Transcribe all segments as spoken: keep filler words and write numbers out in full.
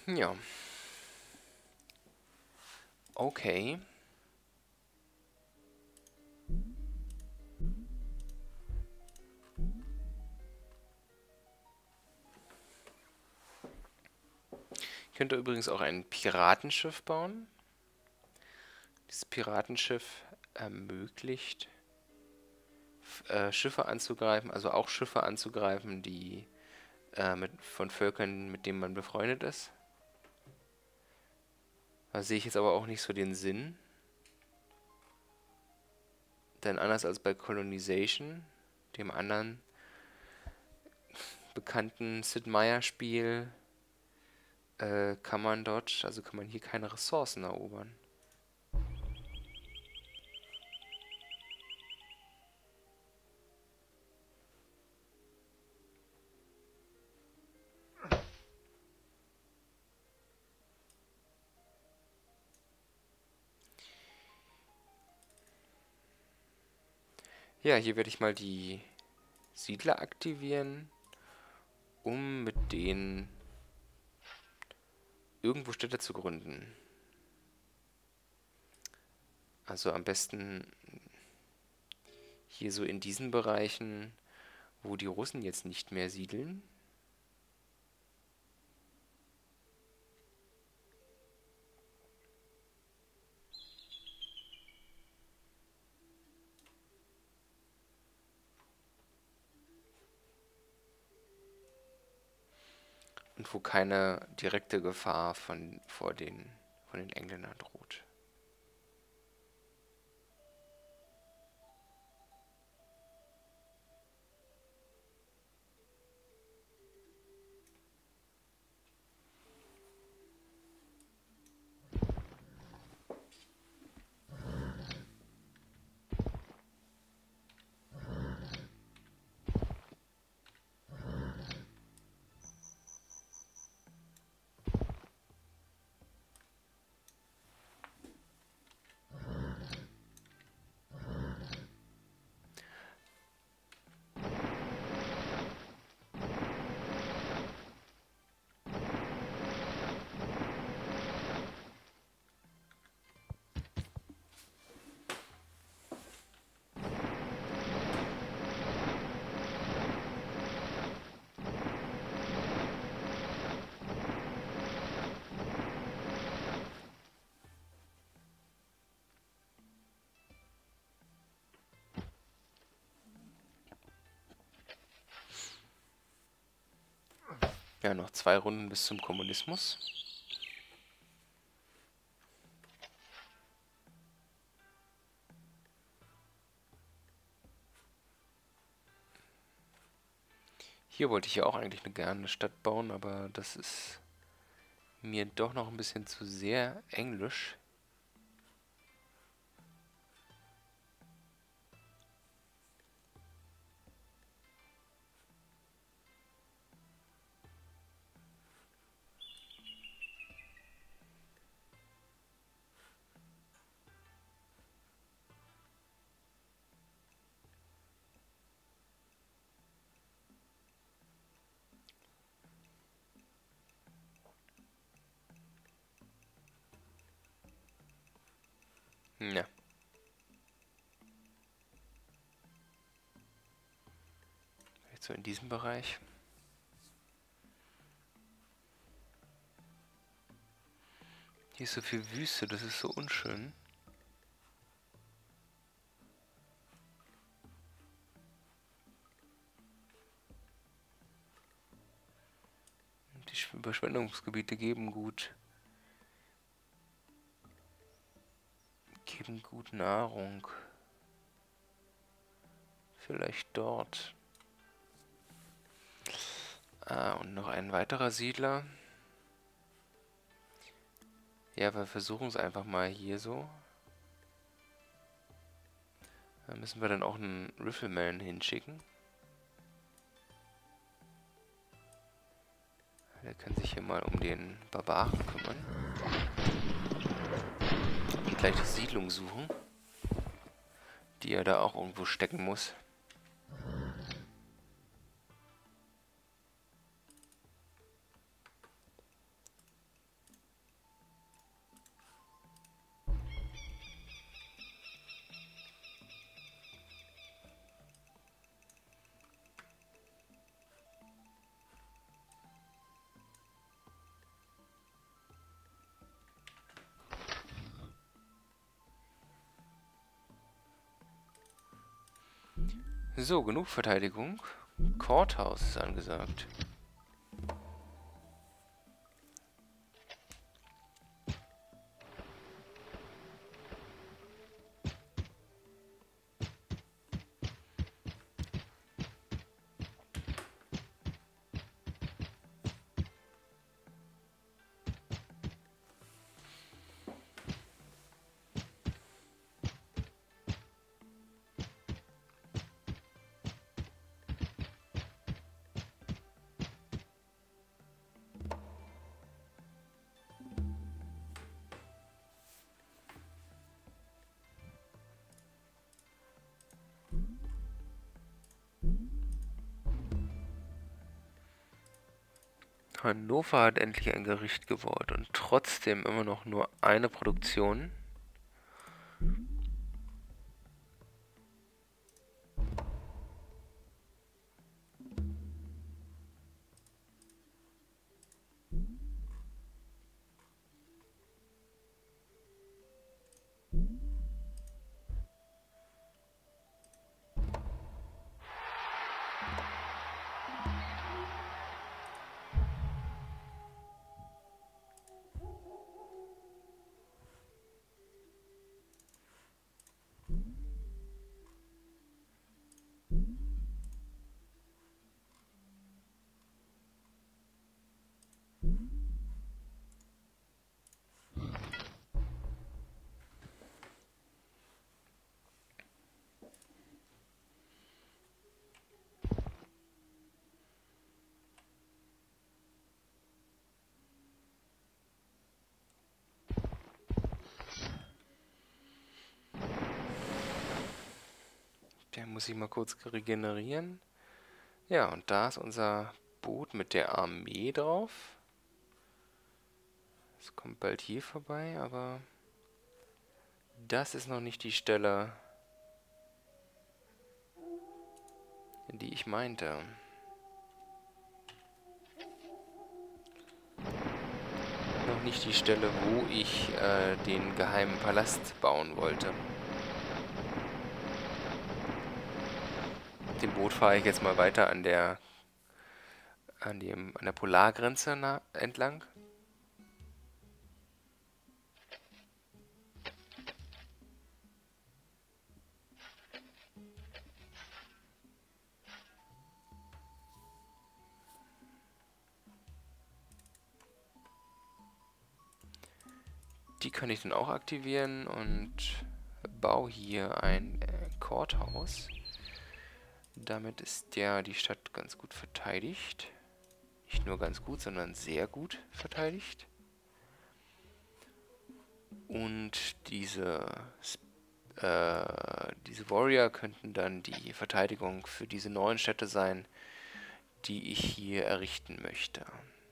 Ja. Okay. Ich könnte übrigens auch ein Piratenschiff bauen. Dieses Piratenschiff ermöglicht, f- äh, Schiffe anzugreifen, also auch Schiffe anzugreifen, die äh, mit, von Völkern, mit denen man befreundet ist. Da sehe ich jetzt aber auch nicht so den Sinn. Denn anders als bei Colonization, dem anderen bekannten Sid Meier-Spiel, äh, kann man dort, also kann man hier keine Ressourcen erobern. Ja, hier werde ich mal die Siedler aktivieren, um mit denen irgendwo Städte zu gründen. Also am besten hier so in diesen Bereichen, wo die Russen jetzt nicht mehr siedeln. Und wo keine direkte Gefahr von, vor den, von den Engländern droht. Ja, noch zwei Runden bis zum Kommunismus. Hier wollte ich ja auch eigentlich eine gerne eine Stadt bauen, aber das ist mir doch noch ein bisschen zu sehr englisch. Ja, vielleicht so in diesem Bereich. Hier ist so viel Wüste, das ist so unschön. Die Sch- Überschwemmungsgebiete geben gut, geben gut Nahrung. Vielleicht dort. Ah, und noch ein weiterer Siedler. Ja, wir versuchen es einfach mal hier so. Da müssen wir dann auch einen Rifleman hinschicken. Der kann sich hier mal um den Barbaren kümmern. Und gleich die Siedlung suchen, die er da auch irgendwo stecken muss. So, genug Verteidigung. Courthouse ist angesagt. Hannover hat endlich ein Gericht gewollt und trotzdem immer noch nur eine Produktion. Der muss ich mal kurz regenerieren. Ja, und da ist unser Boot mit der Armee drauf. Es kommt bald hier vorbei, aber das ist noch nicht die Stelle, die ich meinte. Noch nicht die Stelle, wo ich äh, den geheimen Palast bauen wollte. Mit dem Boot fahre ich jetzt mal weiter an der an dem an der Polargrenze na, entlang. Die kann ich dann auch aktivieren und baue hier ein äh, Courthouse. Damit ist ja die Stadt ganz gut verteidigt. Nicht nur ganz gut, sondern sehr gut verteidigt. Und diese, äh, diese Warrior könnten dann die Verteidigung für diese neuen Städte sein, die ich hier errichten möchte.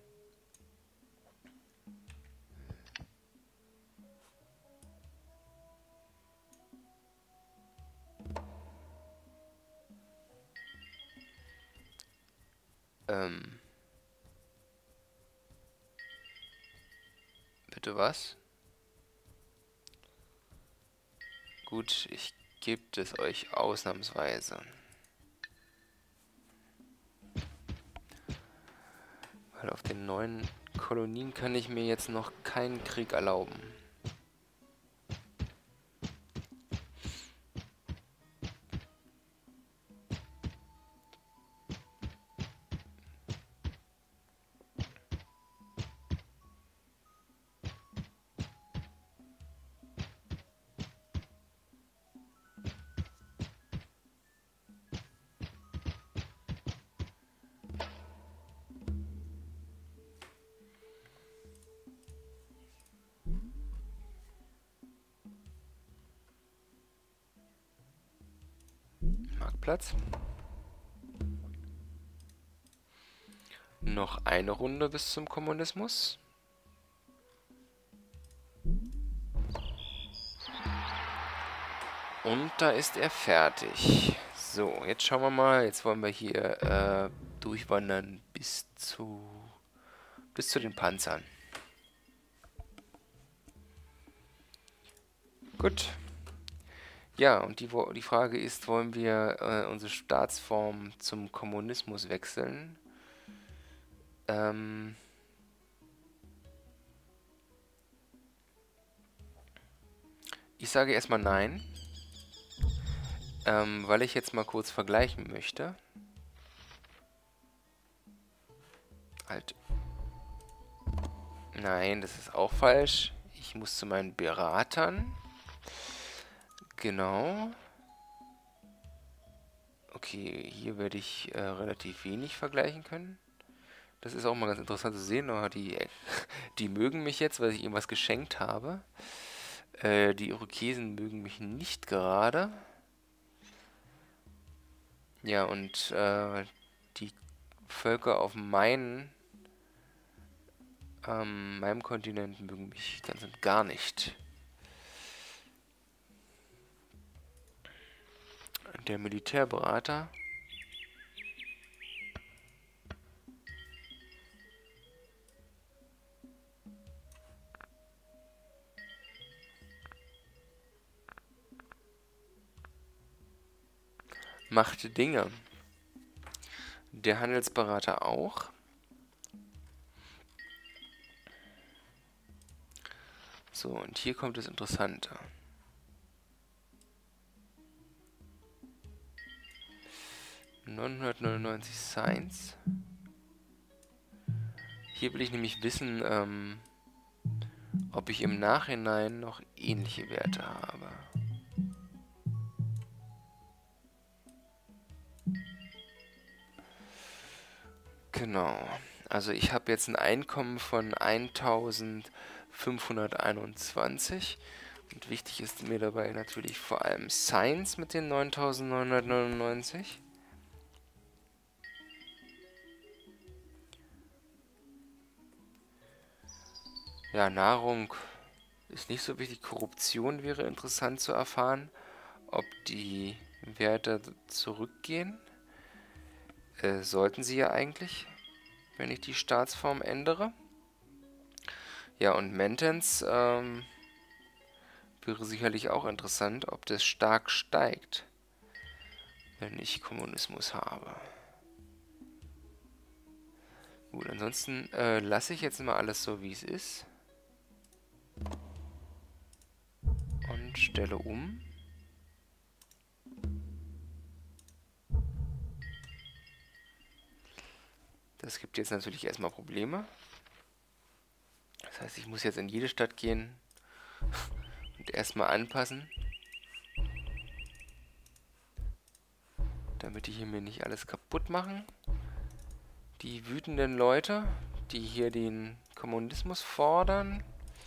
Ähm. Bitte was? Gut, ich gebe es euch ausnahmsweise. Weil auf den neuen Kolonien kann ich mir jetzt noch keinen Krieg erlauben. Marktplatz. Noch eine Runde bis zum Kommunismus. Und da ist er fertig. So, jetzt schauen wir mal. Jetzt wollen wir hier äh, durchwandern bis zu bis zu den Panzern. Gut. Ja, und die, Wo- die Frage ist, wollen wir äh, unsere Staatsform zum Kommunismus wechseln? Ähm, ich sage erstmal nein, ähm, weil ich jetzt mal kurz vergleichen möchte. Halt, nein, das ist auch falsch. Ich muss zu meinen Beratern. Genau. Okay, hier werde ich äh, relativ wenig vergleichen können. Das ist auch mal ganz interessant zu sehen. Oh, die, die mögen mich jetzt, weil ich ihnen was geschenkt habe. Äh, die Irokesen mögen mich nicht gerade. Ja, und äh, die Völker auf meinen, ähm, meinem Kontinent mögen mich ganz und gar nicht. Der Militärberater macht Dinge. Der Handelsberater auch. So, und hier kommt das Interessante. neunhundertneunundneunzig Science. Hier will ich nämlich wissen, ähm, ob ich im Nachhinein noch ähnliche Werte habe. Genau. Also ich habe jetzt ein Einkommen von eintausendfünfhunderteinundzwanzig. Und wichtig ist mir dabei natürlich vor allem Science mit den neuntausendneunhundertneunundneunzig. Ja, Nahrung ist nicht so wichtig. Korruption wäre interessant zu erfahren, ob die Werte zurückgehen. Äh, sollten sie ja eigentlich, wenn ich die Staatsform ändere. Ja, und Maintenance ähm, wäre sicherlich auch interessant, ob das stark steigt, wenn ich Kommunismus habe. Gut, ansonsten äh, lasse ich jetzt mal alles so, wie es ist. Und stelle um. Das gibt jetzt natürlich erstmal Probleme. Das heißt, ich muss jetzt in jede Stadt gehen und erstmal anpassen, damit die hier mir nicht alles kaputt machen. Die wütenden Leute, die hier den Kommunismus fordern.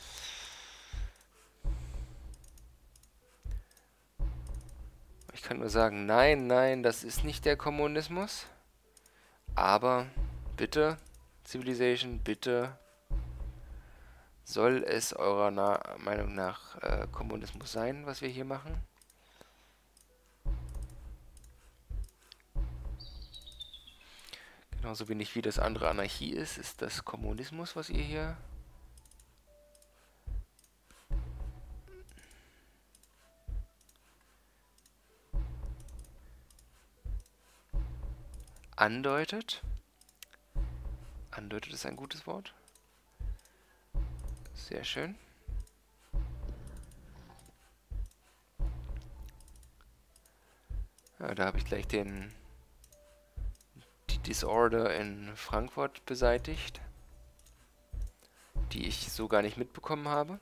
Ich kann nur sagen, nein, nein, das ist nicht der Kommunismus. Aber bitte, Civilization, bitte, soll es eurer Na Meinung nach äh, Kommunismus sein, was wir hier machen? Genauso wenig wie das andere Anarchie ist, ist das Kommunismus, was ihr hier andeutet. Andeutet ist ein gutes Wort. Sehr schön. Ja, da habe ich gleich den die Disorder in Frankfurt beseitigt, die ich so gar nicht mitbekommen habe.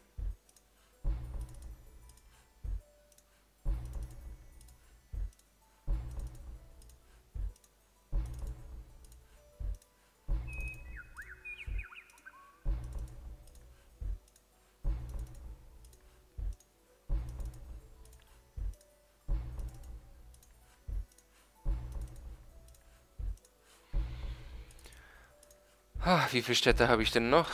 Ah, wie viele Städte habe ich denn noch?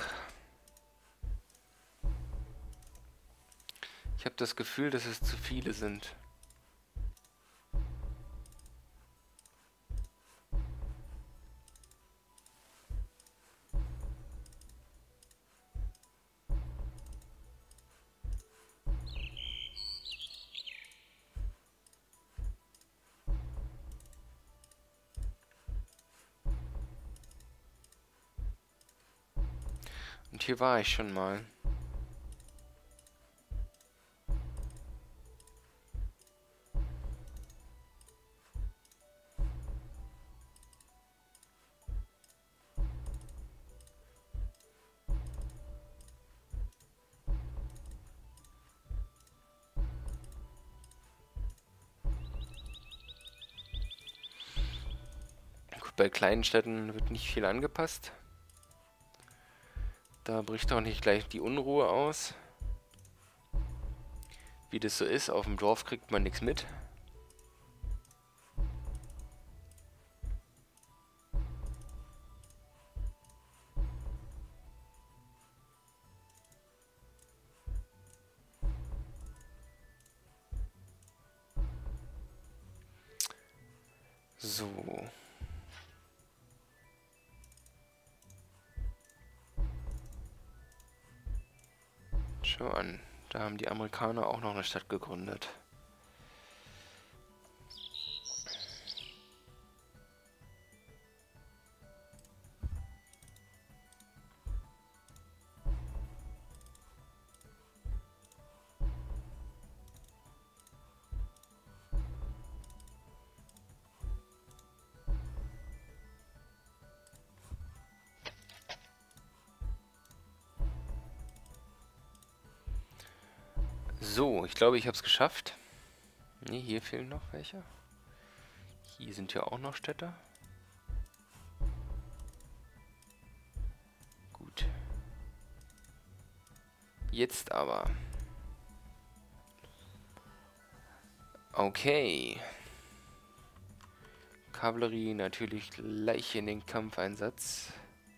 Ich habe das Gefühl, dass es zu viele sind. Und hier war ich schon mal. Gut, bei kleinen Städten wird nicht viel angepasst. Da bricht auch nicht gleich die Unruhe aus. Wie das so ist, auf dem Dorf kriegt man nichts mit. So. Schau an, da haben die Amerikaner auch noch eine Stadt gegründet. So, ich glaube, ich habe es geschafft. Ne, hier fehlen noch welche. Hier sind ja auch noch Städte. Gut. Jetzt aber. Okay. Kavallerie natürlich gleich in den Kampfeinsatz.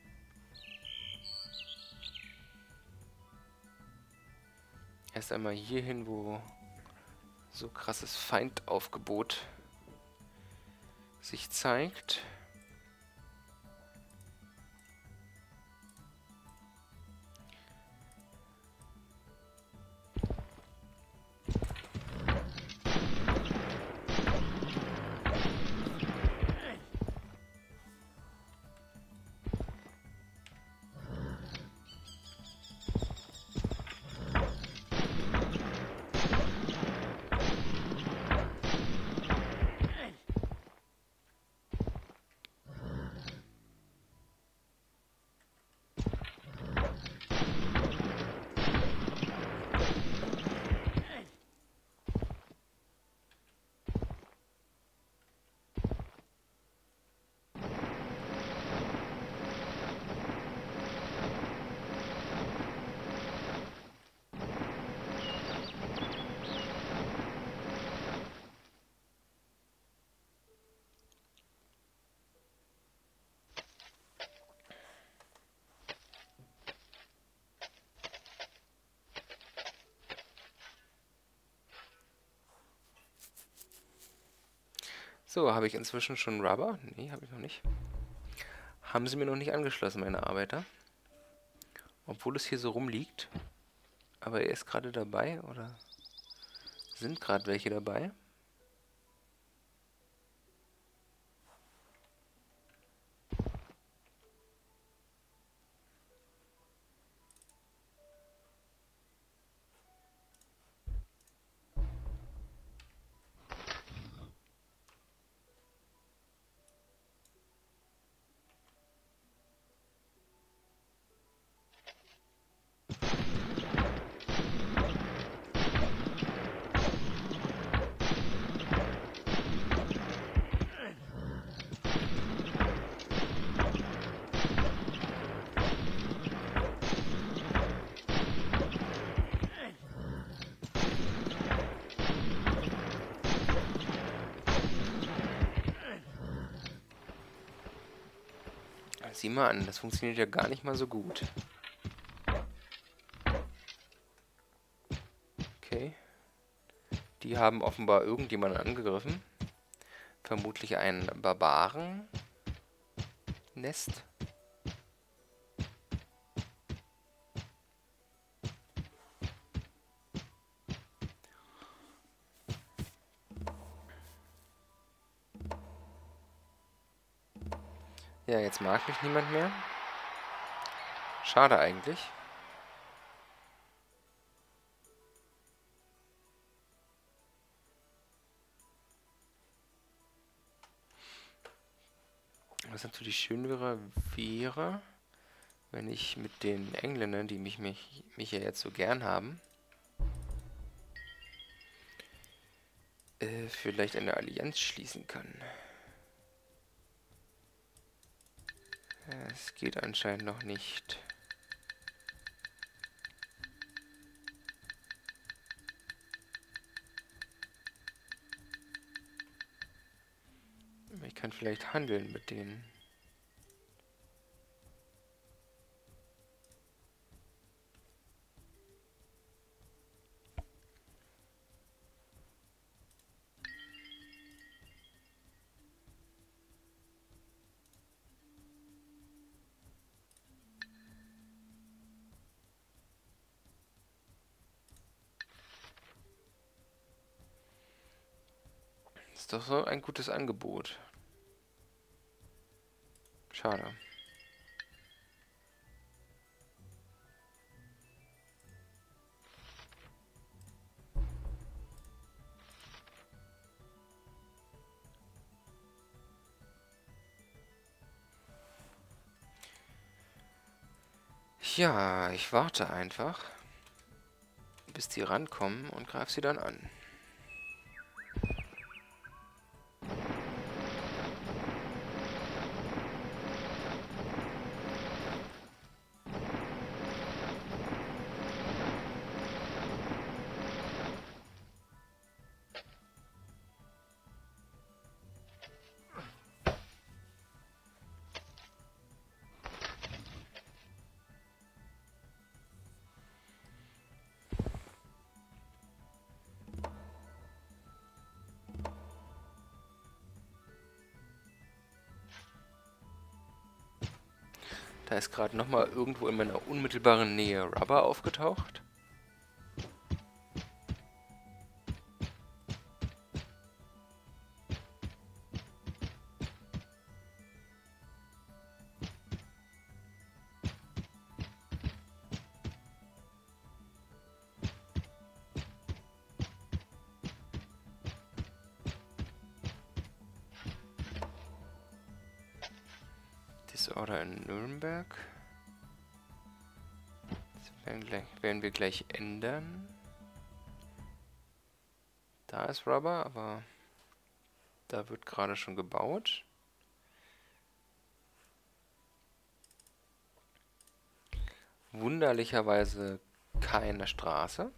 Erst einmal hier hin, wo so krasses Feindaufgebot sich zeigt. So, habe ich inzwischen schon Rubber? Nee, habe ich noch nicht. Haben sie mir noch nicht angeschlossen, meine Arbeiter. Obwohl es hier so rumliegt. Aber er ist gerade dabei, oder sind gerade welche dabei? Sieh mal an, das funktioniert ja gar nicht mal so gut. Okay. Die haben offenbar irgendjemanden angegriffen. Vermutlich ein Barbaren-Nest. Ja, jetzt mag mich niemand mehr. Schade eigentlich. Was natürlich schön wäre, wäre, wenn ich mit den Engländern, die mich, mich, mich ja jetzt so gern haben, äh, vielleicht eine Allianz schließen kann. Es geht anscheinend noch nicht. Ich kann vielleicht handeln mit denen. Ist doch so ein gutes Angebot. Schade. Ja, ich warte einfach, bis die rankommen und greife sie dann an. Da ist gerade nochmal irgendwo in meiner unmittelbaren Nähe Rubber aufgetaucht. Disorder in Nürnberg. Das werden, gleich, werden wir gleich ändern. Da ist Rubber, aber da wird gerade schon gebaut. Wunderlicherweise keine Straße.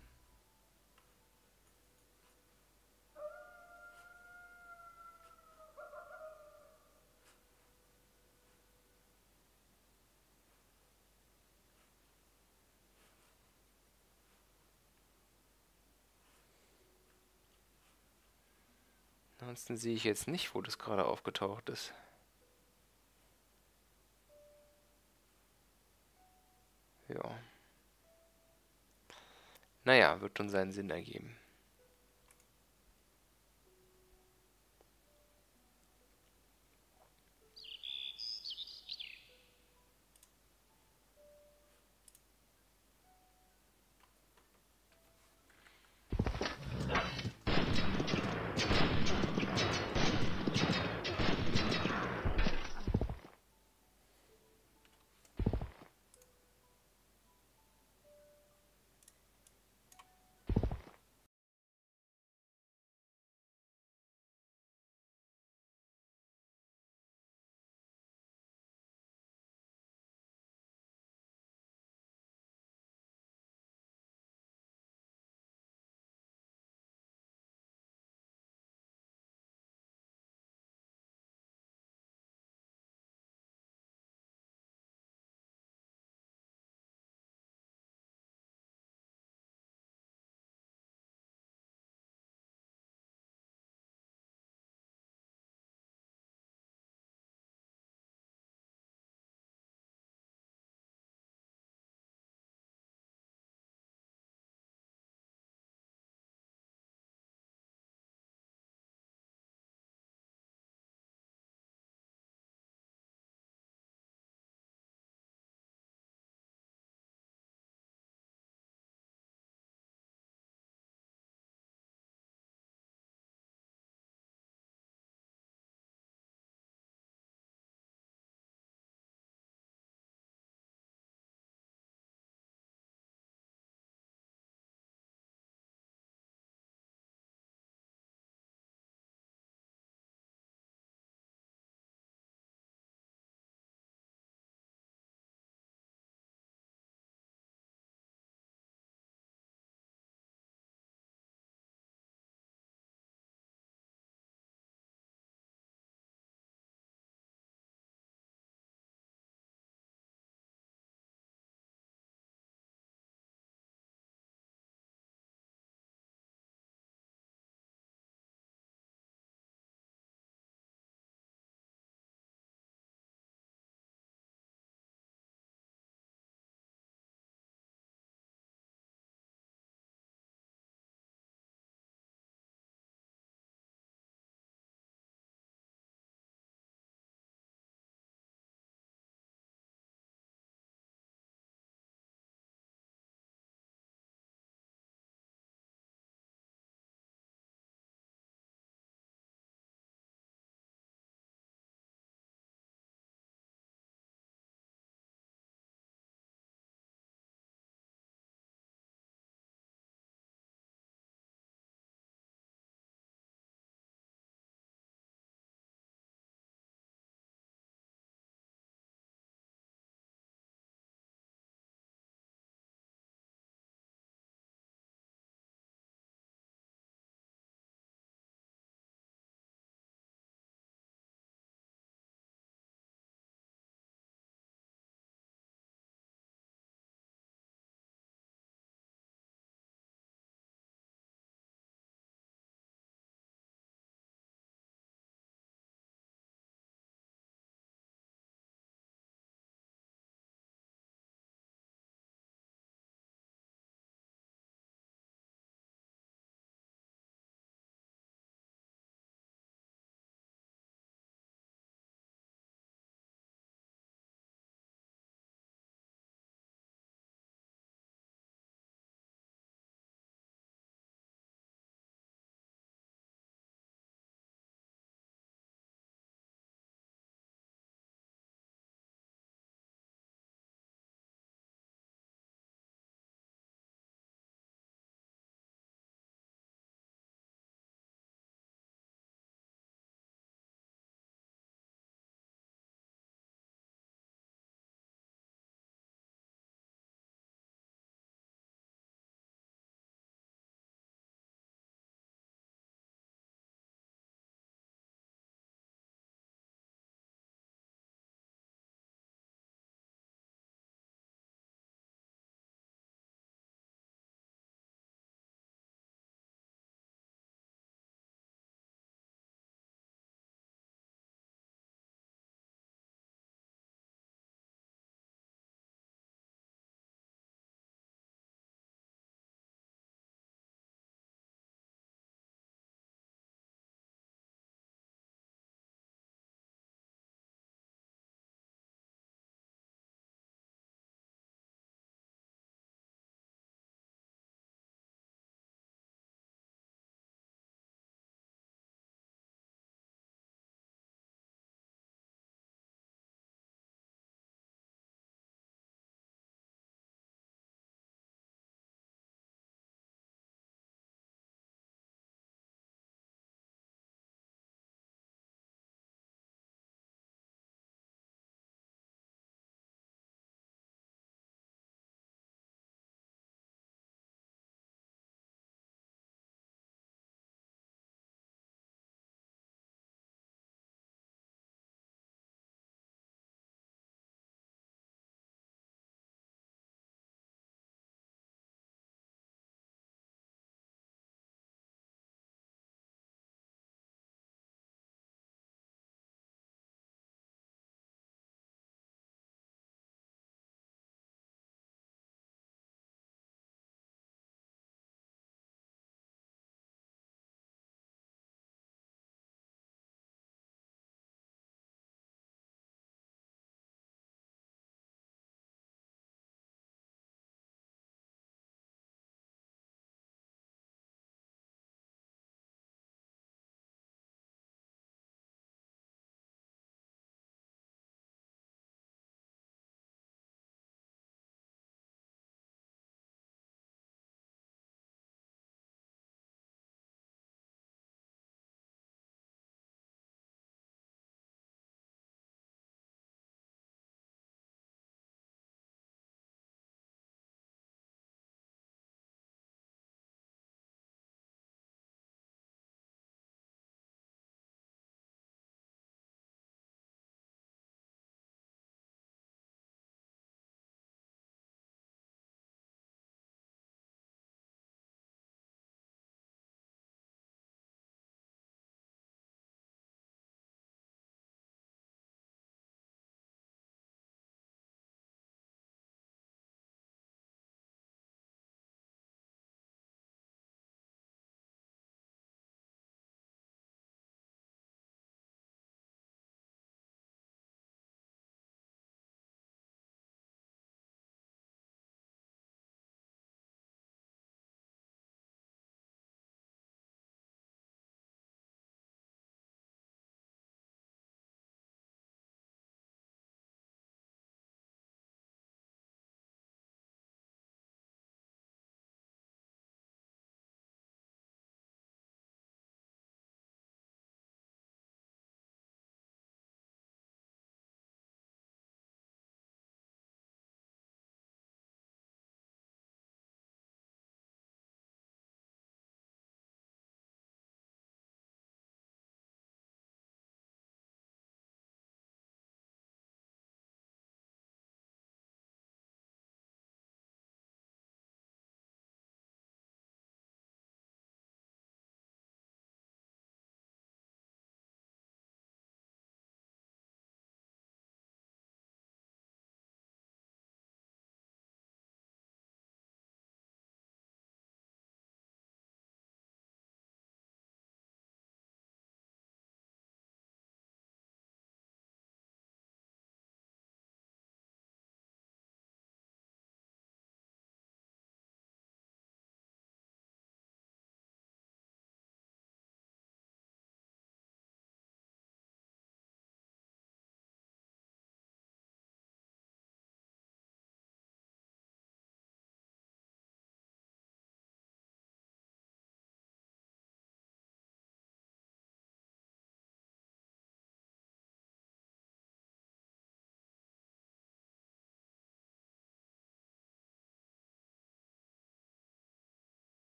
Ansonsten sehe ich jetzt nicht, wo das gerade aufgetaucht ist. Ja. Naja, wird schon seinen Sinn ergeben.